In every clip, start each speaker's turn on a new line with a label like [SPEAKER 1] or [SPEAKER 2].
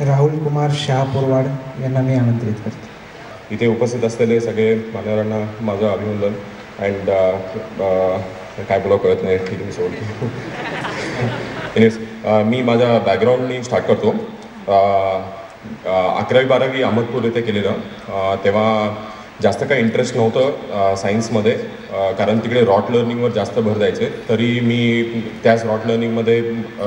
[SPEAKER 1] राहुल कुमार शाह पुरवाड यांना मी आमंत्रित करतो.
[SPEAKER 2] इथे उपस्थित असलेले सगळे मान्यवरांना माझं अभिनंदन. अँड काय बोलावं कळत नाही, ठीक आहे सोडतो. एनिवेज मी माझ्या बॅकग्राऊंडनी स्टार्ट करतो. 11वी-12वी अहमदपूर येथे केलेलं. तेव्हा जास्त काही इंटरेस्ट नव्हतं सायन्समध्ये, कारण तिकडे रॉट लर्निंगवर जास्त भर द्यायचे. तरी मी त्याच रॉट लर्निंगमध्ये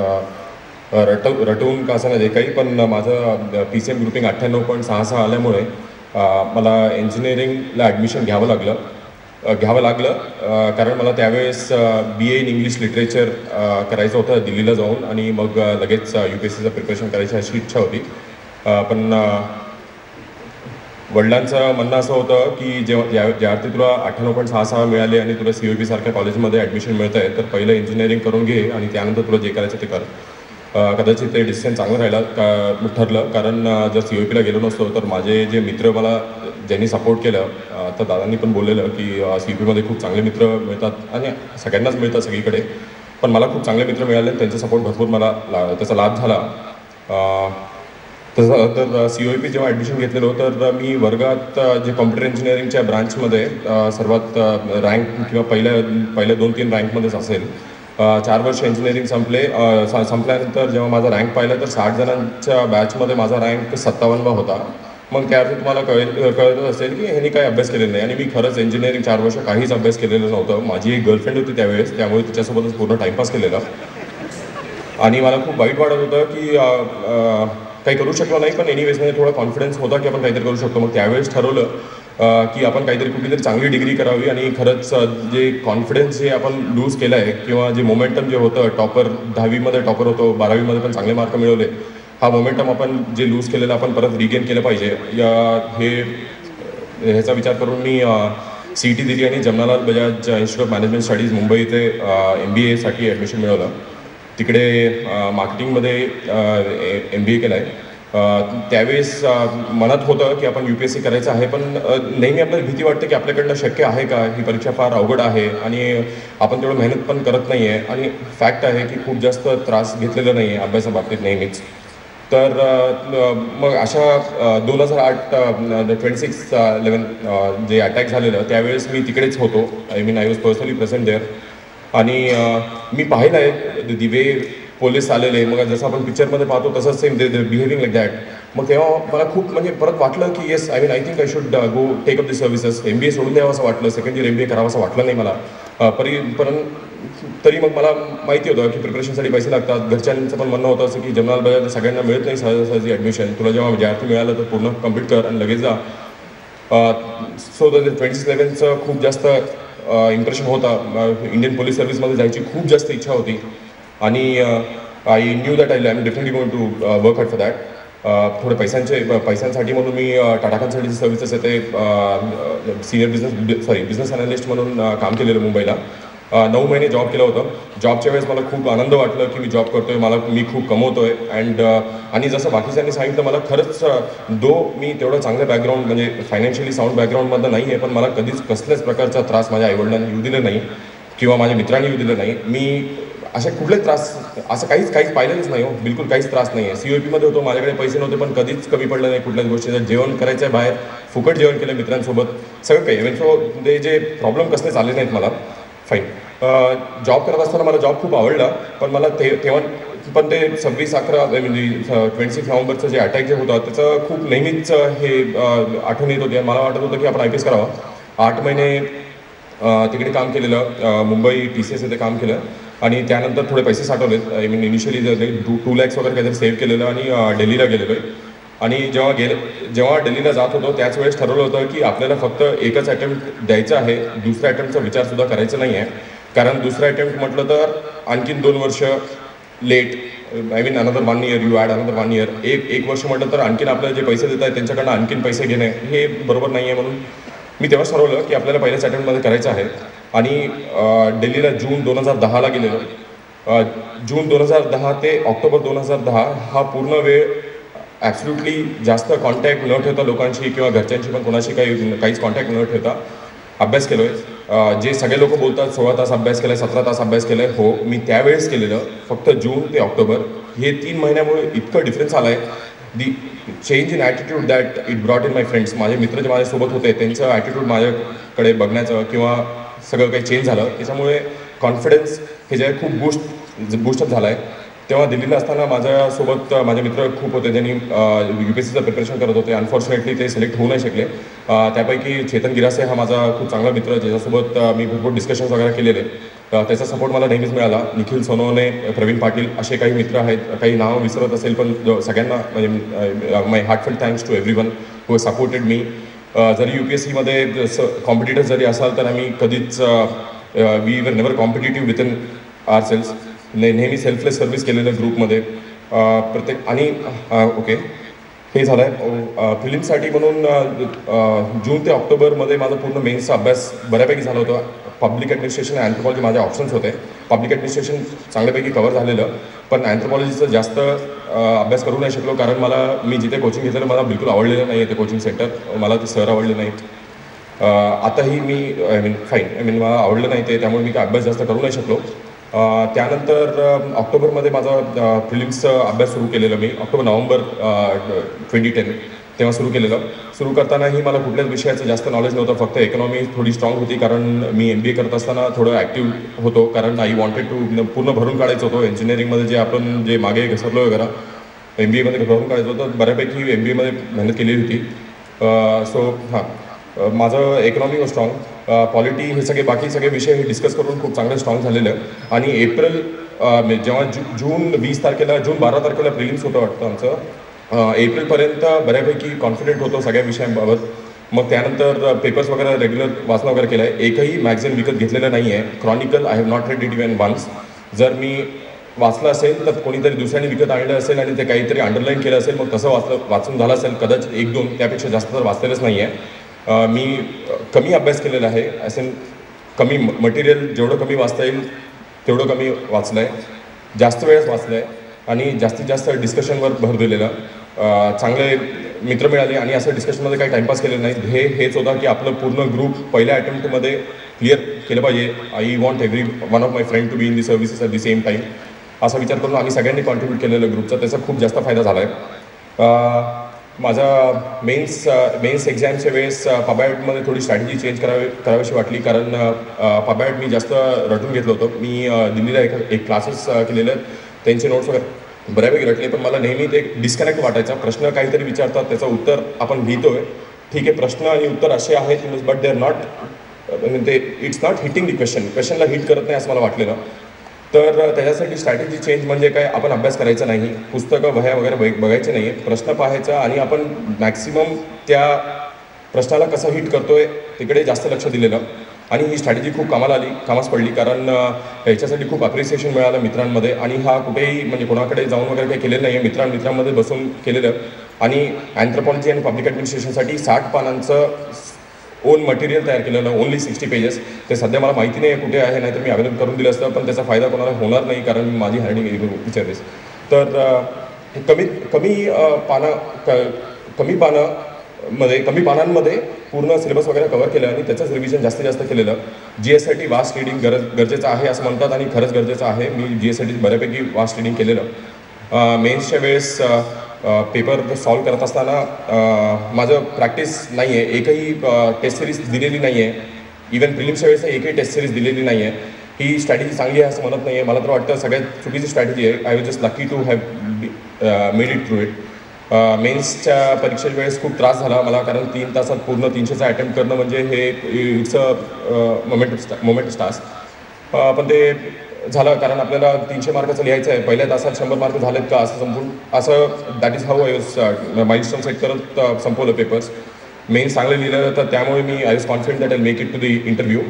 [SPEAKER 2] रटवून का असं नाही काही, पण माझं PCM ग्रुपिंग 98.66 आल्यामुळे मला इंजिनिअरिंगला ॲडमिशन घ्यावं लागलं. कारण मला त्यावेळेस BA इन इंग्लिश लिटरेचर करायचं होतं दिल्लीला जाऊन, आणि मग लगेच UPSCचं प्रिपरेशन करायची अशी इच्छा होती. पण वडिलांचं म्हणणं असं होतं की ज्या अर्थी तुला 98.66 मिळाले आणि तुला COEP सारख्या कॉलेजमध्ये ॲडमिशन मिळतं आहे, तर पहिलं इंजिनिअरिंग करून घे आणि त्यानंतर तुला जे करायचं ते कर. कदाचित ते डिसिजन चांगलं ठरलं, कारण जर COEPला गेलो नसतो तर माझे जे मित्र मला ज्यांनी सपोर्ट केलं, तर दादांनी पण बोललेलं की COEPमध्ये खूप चांगले मित्र मिळतात आणि सगळ्यांनाच मिळतात सगळीकडे, पण मला खूप चांगले मित्र मिळाले. त्यांचा सपोर्ट भरपूर मला त्याचा लाभ झाला. तसं तर COEP जेव्हा ॲडमिशन घेतलेलं तर मी वर्गात जे कॉम्प्युटर इंजिनिअरिंगच्या ब्रांचमध्ये सर्वात रँक किंवा पहिल्या 2-3 रँकमध्येच असेल. 4 वर्ष इंजिनिअरिंग संपल्यानंतर जेव्हा माझा रँक पाहिला तर 60 जणांच्या बॅचमध्ये माझा रँक 57वा होता. मग त्याअर्थी तुम्हाला कळतच असेल की ह्यांनी काही अभ्यास केलेला नाही, आणि मी खरंच इंजिनिअरिंग 4 वर्ष काहीच अभ्यास केलेलं नव्हतं. माझी एक गर्लफ्रेंड होती त्यावेळेस, त्यामुळे तिच्यासोबतच पूर्ण टाईमपास केलेला, आणि मला खूप वाईट वाटत होतं की काही करू शकलो नाही. पण एनिवेज म्हणजे थोडा कॉन्फिडन्स होता की आपण काहीतरी करू शकतो. मग त्यावेळेस ठरवलं की आपण काहीतरी कुठलीतरी चांगली डिग्री करावी, आणि खरंच जे कॉन्फिडन्स जे आपण लूज केलं आहे किंवा जे मोमेंटम जे होतं, 10वीमध्ये टॉपर होतो, 12वीमध्ये पण चांगले मार्क मिळवले, हा मोमेंटम आपण जे लूज केलेलं आपण परत रिगेन केलं पाहिजे. ह्याचा विचार करून मी CET दिली आणि Jamnalal Bajaj institute of management studies Mumbai इथे MBAसाठी ॲडमिशन मिळवलं. तिकडे मार्केटिंगमध्ये MBA केलं आहे. त्यावेळेस मनात होतं की आपण UPSC करायचं आहे, पण नेहमी आपल्याला भीती वाटते की आपल्याकडनं शक्य आहे का, ही परीक्षा फार अवघड आहे आणि आपण तेवढं मेहनत पण करत नाही आहे, आणि फॅक्ट आहे की खूप जास्त त्रास घेतलेला नाही आहे अभ्यासाबाबतीत नेहमीच. तर मग अशा 2008-26-11 जे अटॅक झालेलं त्यावेळेस मी तिकडेच होतो. I was personally present there, आणि मी पाहिलं आहे दी वे पोलीस आलेले. मग जसं आपण पिक्चरमध्ये पाहतो तसंच सेम बिहेविंग लाईक दॅट. मग तेव्हा मला खूप म्हणजे परत वाटलं की yes, I think I should go take up the services. MBA सोडून द्यावं असं वाटलं, सेकंड इयर MBA करावं असं वाटलं नाही मला. तरी मग मला माहिती होतं की प्रिपरेशनसाठी पैसे लागतात. घरच्यांचं पण म्हणणं होतं असं की जमनालाल बजाज सगळ्यांना मिळत नाही सहजासहजी ॲडमिशन, तुला जेव्हा विद्यार्थी मिळालं तर पूर्ण कम्प्लीट कर आणि लगेच जा. सो 2011चं खूप जास्त इम्प्रेशन होता. इंडियन पोलीस सर्व्हिसमध्ये जायची खूप जास्त इच्छा होती, आणि I knew that I am definitely going to work hard for that. थोडे पैशांसाठी म्हणून मी टाटा कन्सल्टन्सी सर्व्हिसेस येथे बिझनेस अनालिस्ट म्हणून काम केलेलं मुंबईला. 9 महिने जॉब केलं होतं. जॉबच्या वेळेस मला खूप आनंद वाटलं की मी जॉब करतोय, मी खूप कमवतोय. आणि जसं बाकीच्यांनी सांगितलं, मला खरंच मी तेवढं चांगलं बॅकग्राऊंड म्हणजे फायनान्शियली साऊंड बॅकग्राऊंडमधलं नाही आहे, पण मला कधीच कसल्याच प्रकारचा त्रास माझ्या आईवडिलांनी येऊ दिला नाही किंवा माझ्या मित्रांनी येऊ दिलं नाही. मी असे कुठलेच त्रास असं काहीच पाहिलेलंच नाही हो, बिलकुल काहीच त्रास नाही आहे. COEPमध्ये होतो, माझ्याकडे पैसे नव्हते, पण कधीच कमी पडलं नाही कुठल्याच गोष्टीचं. जेवण करायचं आहे बाहेर, फुकट जेवण केलं मित्रांसोबत, सगळं काही. इव्हन सो ते जे प्रॉब्लेम कसलेच आले नाहीत मला. फाईन. जॉब करत असताना मला जॉब खूप आवडला, पण मला तेव्हा पण ते 26 नोव्हेंबरचं जे अटॅक जे होतं त्याचं खूप नेहमीच हे आठवण येत होती. मला वाटत होतं की आपण IPS करावं. 8 महिने तिकडे काम केलेलं, मुंबई TCS येथे काम केलं, आणि त्यानंतर थोडे पैसे साठवलेत. इनिशियली 2 lakhs वगैरे काहीतरी सेव्ह केलेलं आणि दिल्लीला गेलेलो आहे. आणि जेव्हा दिल्लीला जात होतो त्याच वेळेस ठरवलं होतं की आपल्याला फक्त एकच अटेम्प्ट द्यायचं आहे, दुसऱ्या अटेम्प्टचा विचारसुद्धा करायचा नाही आहे. कारण दुसरा अटेम्प्ट म्हटलं तर आणखीन 2 वर्ष late, another 1 year, you add another 1 year. एक वर्ष म्हटलं तर आणखीन आपल्याला जे पैसे देत आहेत त्यांच्याकडनं आणखीन पैसे घेणे हे बरोबर नाही आहे. म्हणून मी तेव्हाच ठरवलं की आपल्याला पहिल्याच अटेम्प्टमध्ये करायचं आहे, आणि दिल्लीला जून 2010ला गेलेलो. जून 2010 ते ऑक्टोबर 2010 हा पूर्ण वेळ ॲब्सल्युटली जास्त कॉन्टॅक्ट न ठेवता लोकांशी किंवा घरच्यांशी पण कोणाशी काहीच कॉन्टॅक्ट न ठेवता अभ्यास केलो आहे. जे सगळे लोक बोलतात 16 तास अभ्यास केला आहे, 17 तास अभ्यास केला आहे, हो मी त्यावेळेस केलेलं. फक्त जून ते ऑक्टोबर हे 3 महिन्यामुळे इतकं डिफरन्स आला आहे the change in attitude that it brought in my friends, माझे मित्र जे माझ्यासोबत होते त्यांचं ॲटिट्यूड माझ्याकडे बघण्याचं किंवा सगळं काही चेंज झालं, त्याच्यामुळे कॉन्फिडन्स हे जे खूप बूस्टअप झाला आहे. तेव्हा दिल्लीला असताना माझ्यासोबत माझे मित्र खूप होते ज्यांनी UPSCचं प्रिपरेशन करत होते. अनफॉर्च्युनेटली ते सिलेक्ट होऊ नाही शकले. त्यापैकी चेतन गिरासे हा माझा खूप चांगला मित्र, ज्याच्यासोबत मी भरपूर डिस्कशन्स वगैरे केलेले. त्याचा सपोर्ट मला नेहमीच मिळाला. निखिल सोनवणे, प्रवीण पाटील असे काही मित्र आहेत. काही नावं विसरत असेल पण सगळ्यांना म्हणजे my heartful thanks to everyone who has supported me. जरी UPSCमध्ये कॉम्पिटिटर्स जरी असाल तर आम्ही कधीच we were never competitive within ourselves. नेहमी सेल्फलेस सर्व्हिस केलेलं ग्रुपमध्ये प्रत्येक. आणि ओके, हे झालं आहे प्रिलिम्ससाठी म्हणून जून ते ऑक्टोबरमध्ये माझा पूर्ण मेन्सचा अभ्यास बऱ्यापैकी झाला होता. पब्लिक ॲडमिनिस्ट्रेशन आणि अँथ्रोपॉलॉजी माझे ऑप्शन्स होते. पब्लिक ॲडमिनिस्ट्रेशन चांगल्यापैकी कव्हर झालेलं, पण अँथ्रोपॉलॉजीचं जास्त अभ्यास करू नाही शकलो कारण मी जिथे कोचिंग घेतलेलं मला बिलकुल आवडलेलं नाही आहे ते कोचिंग सेंटर. मला ते सर आवडले नाहीत. आताही मी मला आवडलं नाही ते, त्यामुळे मी काय अभ्यास जास्त करू नाही शकलो. त्यानंतर ऑक्टोबरमध्ये माझा प्रिलिम्सचा अभ्यास सुरू केलेला मी. नोव्हेंबर 2010 तेव्हा सुरू केलेलं. सुरू करतानाही मला कुठल्याच विषयाचं जास्त नॉलेज नव्हतं. फक्त इकॉनॉमी थोडी स्ट्रॉंग होती कारण मी MBA करत असताना थोडं ॲक्टिव्ह होतो, कारण आय वॉन्टेड टू पूर्ण भरून काढायचं होतं. इंजिनिअरिंगमध्ये आपण मागे घसरलो वगैरे, MBAमध्ये भरून काढायचं होतं. बऱ्यापैकी MBAमध्ये मेहनत केलेली होती. माझं इकॉनॉमी व स्ट्रॉंग, पॉलिटी हे सगळे बाकी सगळे विषय हे डिस्कस करून खूप चांगलं स्ट्रॉंग झालेलं. आणि जेव्हा जून 12 तारखेला प्रिलिम्स होतं वाटतं आमचं, एप्रिलपर्यंत बऱ्यापैकी कॉन्फिडेंट होतो सगळ्या विषयांबाबत. मग त्यानंतर पेपर्स वगैरे रेग्युलर वाचणं वगैरे केलं आहे. एकही मॅगझिन विकत घेतलेलं नाही आहे. Chronicle I have not read it even once. जर मी वाचलं असेल तर कोणीतरी दुसऱ्याने विकत आणलं असेल आणि ते काहीतरी अंडरलाईन केलं असेल, मग तसं वाचून झालं असेल कदाचित 1-2, त्यापेक्षा जास्त तर वाचलेलंच नाही आहे. मी कमी अभ्यास केलेला आहे, ॲज कमी मटेरियल जेवढं कमी वाचता येईल तेवढं कमी वाचलं आहे. जास्त वेळेस वाचलं आहे आणि जास्तीत जास्त डिस्कशनवर भर दिलेलं. चांगले मित्र मिळाले आणि असं डिस्कशनमध्ये काही टाईमपास केलेलं नाही. हेच होता की आपलं पूर्ण ग्रुप पहिल्या अटेम्प्टमध्ये क्लिअर केलं पाहिजे. I want every one of my friend to be in the services at the same time. असा विचार करून आम्ही सगळ्यांनी कॉन्ट्रीब्यूट केलेलं ग्रुपचा. त्याचा खूप जास्त फायदा झाला आहे. माझा मेन्स एक्झामच्या वेळेस पबॅडमध्ये थोडी स्ट्रॅटेजी चेंज करावीशी वाटली, कारण पबॅड मी जास्त रटून घेतलं होतं. मी दिल्लीला एक क्लासेस केलेले, त्यांचे नोट्स वगैरे बऱ्यापैकी रटले, पण मला नेहमी ते डिस्कनेक्ट वाटायचा. प्रश्न काहीतरी विचारतात, त्याचं उत्तर आपण लिहितोय, ठीक आहे, प्रश्न आणि उत्तर असे आहेत, बट दे आर नॉट, ते इट्स नॉट हिटिंग दी क्वेश्चनला हिट करत नाही असं मला वाटलेलं. तर त्याच्यासाठी स्ट्रॅटेजी चेंज म्हणजे काय, आपण अभ्यास करायचा नाही, पुस्तकं वह्या वगैरे बघायचे नाही, प्रश्न पाहायचा आणि आपण मॅक्सिमम त्या प्रश्नाला कसं हिट करतोय तिकडे जास्त लक्ष दिलेलं. आणि ही स्ट्रॅटेजी खूप कामास पडली, कारण याच्यासाठी खूप अप्रिसिएशन मिळालं मित्रांमध्ये. आणि हा कुठेही म्हणजे कोणाकडे जाऊन वगैरे काही केलेलं नाही आहे, मित्रांमध्ये बसून केलेलं. आणि अँथ्रोपॉलॉजी आणि पब्लिक ॲडमिनिस्ट्रेशनसाठी 60 पानांचं ओन मटेरियल तयार केलेलं, ओनली 60 पेजेस. ते सध्या मला माहिती नाही आहे कुठे आहे, नाहीतर मी अवेलेबल करून दिलं असतं, पण त्याचा फायदा कोणाला होणार नाही कारण मी माझी हँडिंग विचारतेस. तर कमी पानांमध्ये पूर्ण सिलेबस वगैरे कव्हर केलं आणि त्याचंच रिव्हिजन जास्तीत जास्त केलेलं. GS साठी वास्ट रीडिंग गरजेचं आहे असं म्हणतात आणि खरंच गरजेचं आहे. मी GS साठी बऱ्यापैकी वास्ट रीडिंग केलेलं. मेन्सच्या वेळेस पेपर सॉल्व करत असताना माझं प्रॅक्टिस नाही आहे, एकही टेस्ट सिरीज दिलेली नाही आहे. इवन प्रिलिम्सच्या वेळेस एकही टेस्ट सिरीज दिलेली नाही आहे. ही स्ट्रॅटेजी चांगली आहे असं म्हणत नाही आहे, मला तर वाटतं सगळ्यात चुकीची स्ट्रॅटेजी आहे. I was just lucky to have made it through it. मेन्सच्या परीक्षेच्या वेळेस खूप त्रास झाला मला, कारण 3 तासात पूर्ण 300चा अटेम्प्ट करणं म्हणजे हे इट्स अ मोमेंट टास्क. पण ते झालं कारण आपल्याला 300 मार्काचं लिहायचं आहे. पहिल्या तासात 100 मार्क झालेत का असं that is how I was milestone set करत संपवलं पेपर्स. मेन्स चांगलं लिहिलं, तर त्यामुळे मी I was confident that I make it to the interview.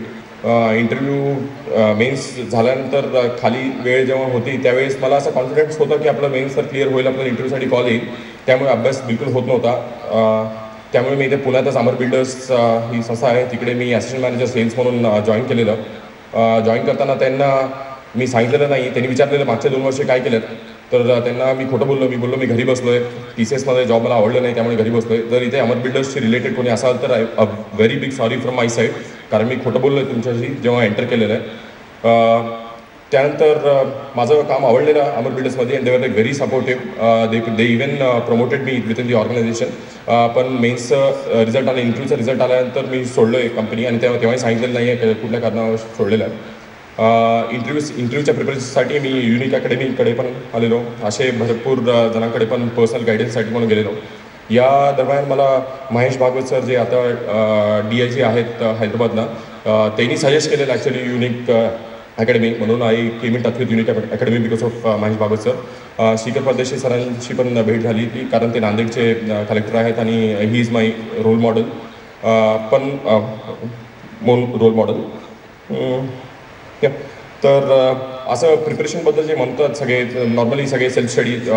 [SPEAKER 2] Mains झाल्यानंतर खाली वेळ जेव्हा होती त्यावेळेस मला असं कॉन्फिडन्स होतं की आपलं मेन्स तर क्लिअर होईल, आपल्याला इंटरव्ह्यूसाठी कॉल येईल. त्यामुळे अभ्यास बिलकुल होत नव्हता. त्यामुळे मी इथे पुण्यातच अमर बिल्डर्स ही संस्था आहे, तिकडे मी असिस्टंट मॅनेजर सेल्स म्हणून जॉईन केलेलं. जॉईन करताना त्यांना मी सांगितलेलं नाही, त्यांनी विचारलेलं मागच्या 2 वर्षे काय केलं, तर त्यांना मी खोटं बोललो. मी घरी बसलो आहे, TCSमध्ये जॉब मला आवडलं नाही त्यामुळे घरी बसलो आहे. जर इथे अमर बिल्डर्सशी रिलेटेड कोणी असाल तर a very big sorry from my side, कारण मी खोटं बोललो आहे तुमच्याशी जेव्हा एंटर केलेलं आहे. त्यानंतर माझं काम आवडलेलं अमर बिल्डर्समध्ये and they were like very supportive. They even promoted me within the organization. पण मेन्सचं रिझल्ट आलं, इंटरव्ह्यूचा रिझल्ट आल्यानंतर मी सोडलो आहे कंपनी आणि तेव्हाही सांगितलेलं नाही आहे कुठल्या कारणावर सोडलेलं आहे. इंटरव्ह्यूच्या प्रिपरेशनसाठी मी युनिक अकॅडमीकडे पण आलेलो, असे भरपूर जणांकडे पण पर्सनल गायडन्ससाठी म्हणून गेलेलो. या दरम्यान मला महेश भागवत सर जे आता DIG आहेत हैदराबादला, त्यांनी सजेस्ट केलेलं ॲक्च्युली युनिक अकॅडमी म्हणून. I came in touch with unique academy because of Mahesh Bhagwat sir. Shrikar Pardeshi सरांशी पण भेट झाली ती, कारण ते नांदेडचे कलेक्टर आहेत आणि he is my role model, पण रोल मॉडेल. तर असं प्रिपरेशनबद्दल जे म्हणतात सगळे, नॉर्मली सगळे सेल्फ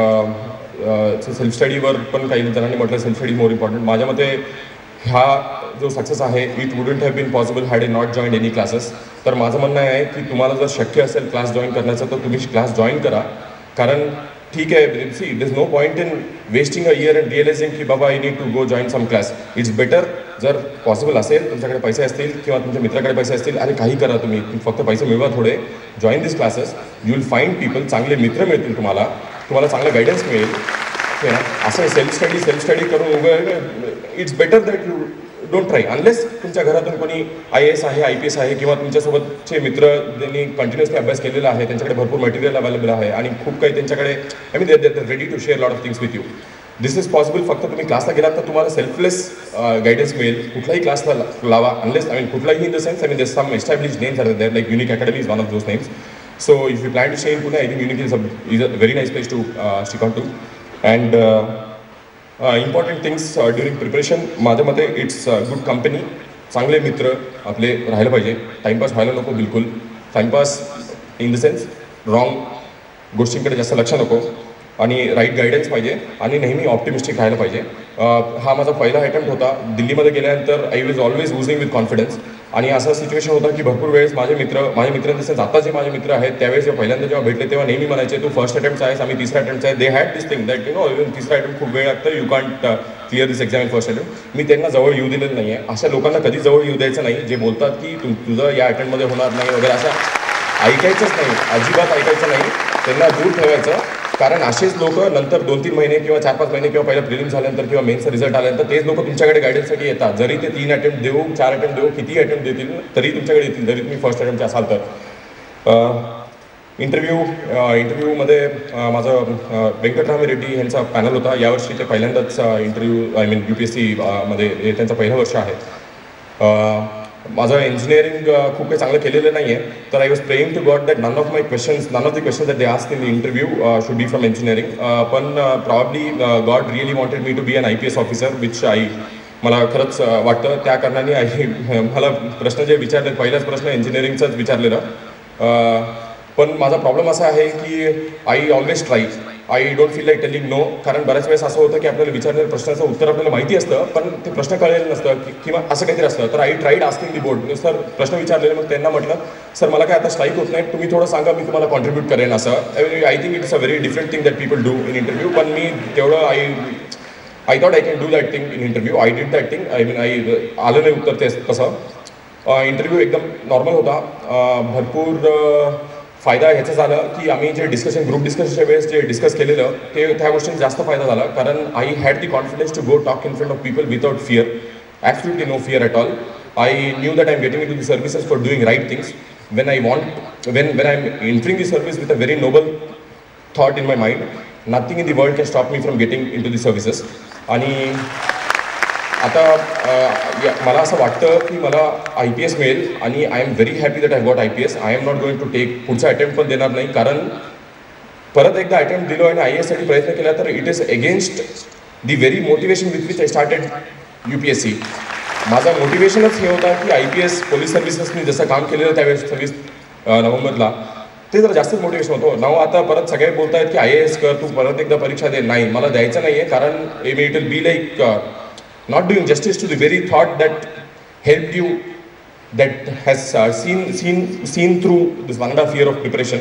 [SPEAKER 2] स्टडीवर पण काही जणांनी म्हटलं सेल्फ स्टडी मोर इम्पॉर्टंट. माझ्या मते हा जो सक्सेस आहे it wouldn't have been possible had a not join any classes. तर माझं म्हणणं आहे की तुम्हाला जर शक्य असेल क्लास जॉईन करण्याचं तर तुम्ही क्लास जॉईन करा. कारण ठीक आहे, see it is no point in wasting a year and realizing की बाबा I need to go join some class. It's better जर पॉसिबल असेल, तुमच्याकडे पैसे असतील किंवा तुमच्या मित्राकडे पैसे असतील, अरे काही करा तुम्ही, फक्त पैसे मिळवा थोडे, join this classes. You will find people, चांगले मित्र मिळतील तुम्हाला चांगलं गायडन्स मिळेल. असं सेल्फ स्टडी करून it's better that you don't try unless तुमच्या घरातून कोणी IAS आहे, IPS आहे किंवा तुमच्यासोबतचे मित्र ज्यांनी कंटिन्युअसली अभ्यास केलेला आहे, त्यांच्याकडे भरपूर मटेरियल अवेलेबल आहे आणि खूप काही त्यांच्याकडे ready to share lot of things with you. This is possible. फक्त तुम्ही क्लासला गेलात तर तुम्हाला सेल्फलेस गायडन्स मिळेल. कुठलाही क्लासला लावा, अनलेस कुठलाही in the sense there some establish names are there like unique academy is one of those names. So if you plan to stay in Pune, I think unique is a very nice place to stick on to. And important things during preparation, माझ्या मते it's good company, चांगले मित्र आपले राहायला पाहिजे. Timepass व्हायला नको बिलकुल. Timepass in the sense wrong गोष्टींकडे जास्त लक्ष नको आणि राईट गायडन्स पाहिजे आणि नेहमी ऑप्टिमिस्टिक राहायला पाहिजे. हा माझा पहिला अटेम्प्ट होता. दिल्लीमध्ये गेल्यानंतर I was always losing with confidence. आणि असं सिच्युएशन होतं की भरपूर वेळेस माझे मित्र तसेच आता जे माझे मित्र आहेत त्यावेळेस पहिल्यांदा जेव्हा भेटले तेव्हा नेहमी म्हणायचे तू फर्स्ट अटेम्प्ट आहेस, आम्ही तिसरा अटेम्प्ट आहे. They had this thing that even तिसरा अटेम्प्ट खूप वेळ लागतं, you can't clear this exam in first attempt. मी त्यांना जवळ येऊ दिलेलं नाही आहे. अशा लोकांना कधी जवळ येऊ द्यायचं नाही जे बोलतात की तुझं या अटेम्प्टमध्ये होणार नाही वगैरे, असं ऐकायचंच नाही, अजिबात ऐकायचं नाही. त्यांना दूर ठेवायचं. कारण असेच लोक नंतर 2-3 महिने किंवा 4-5 महिने किंवा पहिला प्रिलिम्स झाल्यानंतर किंवा मेन्सचा रिझल्ट आल्यानंतर तेच लोक तुमच्याकडे गायडन्ससाठी येतात. जरी ते 3 अटेम्प्ट देऊ, 4 अटेम्प्ट देऊ, किती अटेम्प्ट देतील तरी तुमच्याकडे येतील, जरी तुम्ही फर्स्ट अटेम्प्टचे असाल तर. इंटरव्ह्यूमध्ये माझं व्यंकटरामी रेड्डी यांचा पॅनल होता. यावर्षी ते पहिल्यांदाच UPSC मध्ये त्यांचं पहिलं वर्ष आहे. माझं इंजिनिअरिंग खूप काही चांगलं केलेलं नाही आहे, तर I was praying to God that none of the questions that they asked in the interview should be from engineering. पण probably God really wanted me to be an IPS officer which मला खरंच वाटतं. त्या कारणाने मला प्रश्न जे विचारले, पहिलाच प्रश्न इंजिनिअरिंगचाच विचारलेलं. पण माझा प्रॉब्लेम असा आहे की I always try, I don't feel like telling no. कारण बऱ्याच वेळेस असं होतं की आपल्याला विचारलेल्या प्रश्नाचं उत्तर आपल्याला माहिती असतं पण ते प्रश्न कळलेलं नसतं किंवा असं काहीतरी असतं. तर I tried asking the board. Sir प्रश्न विचारलेले, मग त्यांना म्हटलं सर मला काय आता स्ट्राईक होत नाही, तुम्ही थोडं सांगा, मी तुम्हाला कॉन्ट्रीब्यूट करेन. असं I think it's a very different thing that people do in interview. पण मी तेवढं I thought I can do that thing in interview. I did that thing. आलं नाही उत्तर ते तसं. इंटरव्ह्यू एकदम नॉर्मल होता. भरपूर फायदा ह्याचं झालं की आम्ही जे ग्रुप डिस्कशनच्या वेळेस जे डिस्कस केलेलं त्या गोष्टींचा जास्त फायदा झाला. कारण I had the confidence to go talk in front of people without fear, absolutely no fear at all. I knew that I am getting into the services for doing right things. when I am entering the service with a very noble thought in my mind, nothing in the world can stop me from getting into the services. आणि आता मला असं वाटतं की मला IPS मिळेल आणि I am very happy that I got IPS. I am not going to take पुढचा अटेम्प्ट पण देणार नाही, कारण परत एकदा अटेम्प्ट दिलो आणि IAS साठी प्रयत्न केला तर it is against the very motivation with which I started UPSC. माझा मोटिवेशनच हे होता की IPS पोलीस सर्व्हिसेसनी जसं काम केलेलं त्यावेळेस 26 नोव्हेंबरला ते जरा जास्तच मोटिवेशन होतं. नाव आता परत सगळे बोलत आहेत की IAS कर, तू परत एकदा परीक्षा दे. नाही, मला द्यायचं नाही आहे, कारण it will be like not doing justice to the very thought that helped you, that has seen through this 1.5 year of preparation.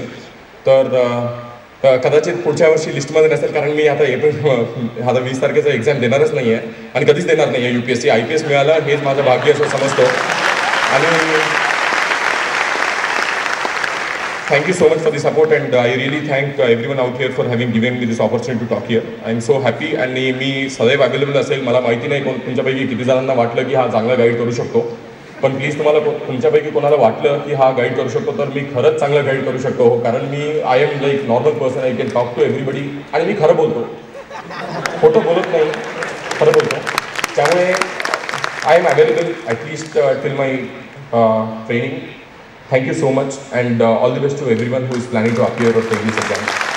[SPEAKER 2] तर कदाचित पुढच्या वर्षी लिस्टमध्ये नसेल, कारण मी आता आता 20 तारखेचा एक्झाम देणारच नाही आहे आणि कधीच देणार नाही आहे UPSC. IPS मिळालं हेच माझं भाग्य असं समजतो. आणि Thank you so much for the support and I really thank everyone out here for having given me this opportunity to talk here. I am so happy आणि मी सदैव अवेलेबल असेल. मला माहिती नाही तुमच्यापैकी किती जणांना वाटलं की हा चांगला गाईड करू शकतो, पण प्लीज तुम्हाला तुमच्यापैकी कोणाला वाटलं की हा गाईड करू शकतो तर मी खरंच चांगलं गाईड करू शकतो, कारण मी I am like normal person. I can talk to everybody आणि मी खरं बोलतो, खोटं बोलत नाही, खरं बोलतो. त्यामुळे I am available at least till my training. Thank you so much and all the best to everyone who is planning to appear or take this exam.